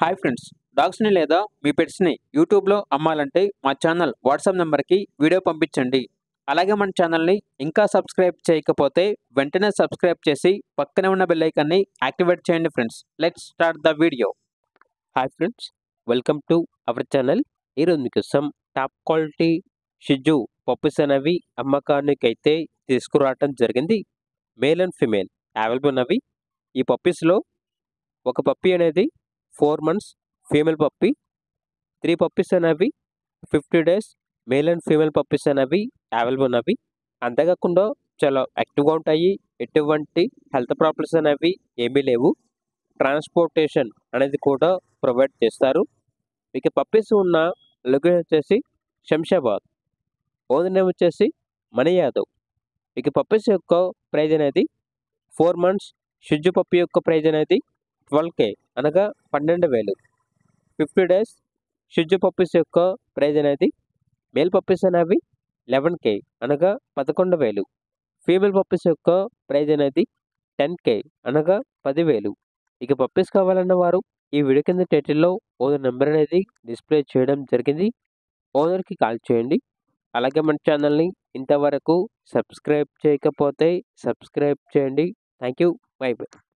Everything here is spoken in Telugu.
హాయ్ ఫ్రెండ్స్, డాగ్స్‌ని లేదా మీ పెట్స్‌ని యూట్యూబ్‌లో అమ్మాలంటే మా ఛానల్ వాట్సాప్ నంబర్‌కి వీడియో పంపించండి. అలాగే మన ఛానల్‌ని ఇంకా సబ్స్క్రైబ్ చేయకపోతే వెంటనే సబ్స్క్రైబ్ చేసి పక్కనే ఉన్న బెల్ ఐకాన్‌ని యాక్టివేట్ చేయండి friends. Let's start the video. Hi friends, welcome to our channel. ఈరోజు మీకోసం టాప్ క్వాలిటీ షిట్జూ పప్పీస్ అనేవి అమ్మకానికైతే తీసుకురావటం జరిగింది. మేల్ అండ్ ఫీమేల్ అవైలబుల్ ఉన్నవి. ఈ పప్పీస్‌లో ఒక పప్పీ అనేది 4 మంత్స్ ఫీమేల్ పప్పీ, 3 పప్పీస్ అనేవి 50 days male and female puppies అనేవి అవైలబుల్ ఉన్నవి. అంతేకాకుండా చాలా యాక్టివ్‌గా ఉంటాయి. ఎటువంటి హెల్త్ ప్రాబ్లమ్స్ అనేవి ఏమీ లేవు. ట్రాన్స్‌పోర్టేషన్ అనేది కూడా ప్రొవైడ్ చేస్తారు. ఇక పప్పీస్ ఉన్న లొకేషన్ వచ్చేసి శంషాబాద్. ఓనర్ నేమ్ వచ్చేసి మణి యాదవ్. ఇక పప్పీస్ యొక్క ప్రైజ్ అనేది 4 మంత్స్ షిట్జూ పప్పీ యొక్క ప్రైజ్ అనేది 12K అనగా 12,000. 50 డేస్ షిట్జూ పప్పీస్ యొక్క ప్రైజ్ అనేది మేల్ పప్పీస్ అనేవి 11K అనగా 11,000. ఫీమేల్ పప్పీస్ యొక్క ప్రైజ్ అనేది 10K అనగా 10,000. ఇక పప్పీస్ కావాలన్న వారు ఈ వీడియో కింద టైటిల్లో ఓనర్ నెంబర్ అనేది డిస్ప్లే చేయడం జరిగింది. ఓనర్కి కాల్ చేయండి. అలాగే మన ఛానల్ని ఇంతవరకు సబ్స్క్రైబ్ చేయకపోతే సబ్స్క్రైబ్ చేయండి. Thank you. Bye by.